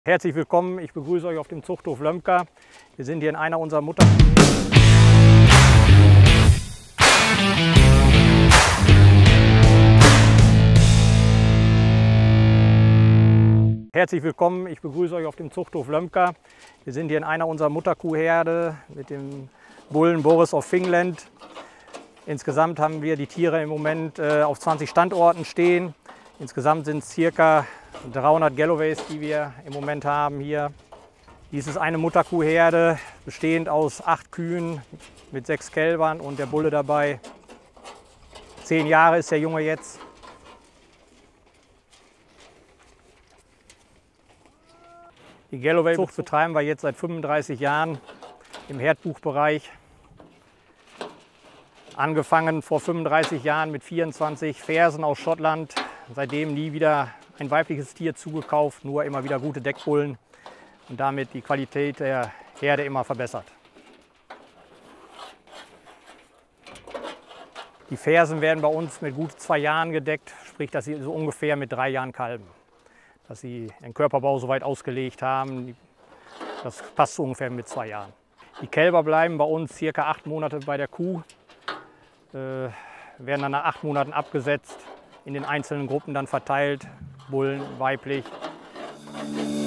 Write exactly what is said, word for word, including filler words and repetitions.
Herzlich willkommen, ich begrüße euch auf dem Zuchthof Lömker. Wir sind hier in einer unserer Mutter. Herzlich willkommen, ich begrüße euch auf dem Zuchthof Lömker. Wir sind hier in einer unserer Mutterkuhherde mit dem Bullen Boris of Finland. Insgesamt haben wir die Tiere im Moment äh, auf zwanzig Standorten stehen. Insgesamt sind es ca. dreihundert Galloways, die wir im Moment haben hier. Dies ist eine Mutterkuhherde, bestehend aus acht Kühen mit sechs Kälbern und der Bulle dabei. Zehn Jahre ist der Junge jetzt. Die Galloway-Zucht betreiben wir jetzt seit fünfunddreißig Jahren im Herdbuchbereich. Angefangen vor fünfunddreißig Jahren mit vierundzwanzig Fersen aus Schottland. Seitdem nie wieder ein weibliches Tier zugekauft, nur immer wieder gute Deckbullen und damit die Qualität der Herde immer verbessert. Die Fersen werden bei uns mit gut zwei Jahren gedeckt, sprich, dass sie so ungefähr mit drei Jahren kalben. Dass sie den Körperbau so weit ausgelegt haben, das passt so ungefähr mit zwei Jahren. Die Kälber bleiben bei uns circa acht Monate bei der Kuh, äh, werden dann nach acht Monaten abgesetzt, in den einzelnen Gruppen dann verteilt, Bullen, weiblich.